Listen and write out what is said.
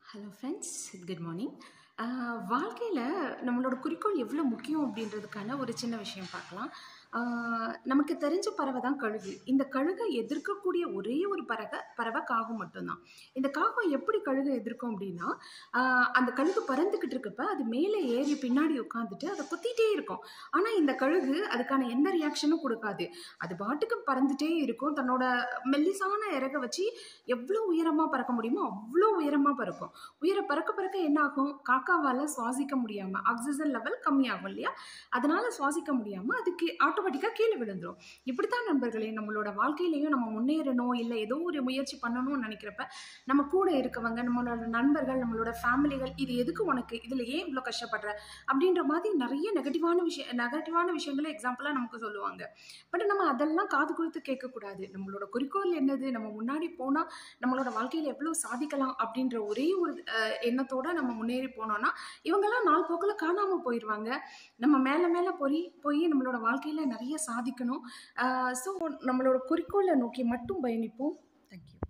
Hello friends, good morning. வாழ்க்கையில் நம்மளோட குறிக்கோள் எவ்வளோ முக்கியம் அப்படின்றதுக்கான ஒரு சின்ன விஷயம் பார்க்கலாம். நமக்கு தெரிஞ்ச பறவை தான் கழுகு. இந்த கழுகை எதிர்க்கக்கூடிய ஒரே ஒரு பறவை காகம் மட்டும்தான். இந்த காகம் எப்படி கழுகை எதிர்க்கும் அப்படின்னா, அந்த கழுகு பறந்துக்கிட்டு இருக்கப்ப அது மேலே ஏறி பின்னாடி உட்காந்துட்டு அதை கொத்திட்டே இருக்கும். ஆனால் இந்த கழுகு அதுக்கான எந்த ரியாக்ஷனும் கொடுக்காது. அது பாட்டுக்கு பறந்துட்டே இருக்கும். தன்னோட மெல்லிசான இறகை வச்சு எவ்வளோ உயரமாக பறக்க முடியுமோ அவ்வளோ உயரமாக பறக்கும். பறக்க பறக்க என்ன ஆகும்? காக்காவால் சுவாசிக்க முடியாமல் ஆக்சிஜன் லெவல் கம்மியாகும் இல்லையா? அதனால சுவாசிக்க முடியாமல் அதுக்கு ஆட்டோமேட்டிக்காக கீழே விழுந்துரும். இப்படித்தான் நண்பர்களே, நம்மளோட வாழ்க்கையிலையும் நம்ம முன்னேறணும், இல்லை ஏதோ ஒரு முயற்சி பண்ணணும்னு நினைக்கிறப்ப நம்ம கூட இருக்கவங்க, நம்மளோட நண்பர்கள், நம்மளோட ஃபேமிலிகள், இது எதுக்கு உனக்கு, இதில் ஏன் இவ்வளோ கஷ்டப்படுற அப்படின்ற மாதிரி நிறைய நெகட்டிவான விஷயங்களை எக்ஸாம்பிளாக நமக்கு சொல்லுவாங்க. பட் நம்ம அதெல்லாம் காது கொடுத்து கேட்கக்கூடாது. நம்மளோட குறிக்கோள் என்னது, நம்ம முன்னாடி போனால் நம்மளோட வாழ்க்கையில் எவ்வளோ சாதிக்கலாம் அப்படின்ற ஒரே ஒரு எண்ணத்தோட நம்ம முன்னேறி போனோம்னா இவங்கெல்லாம் நாள் போக்கில் காணாமல் போயிடுவாங்க. நம்ம மேலே மேலே போய் நம்மளோட வாழ்க்கையில் நிறைய சாதிக்கணும். ஸோ நம்மளோட குறிக்கோளை நோக்கி மட்டும் பயணிப்போம். தேங்க்யூ.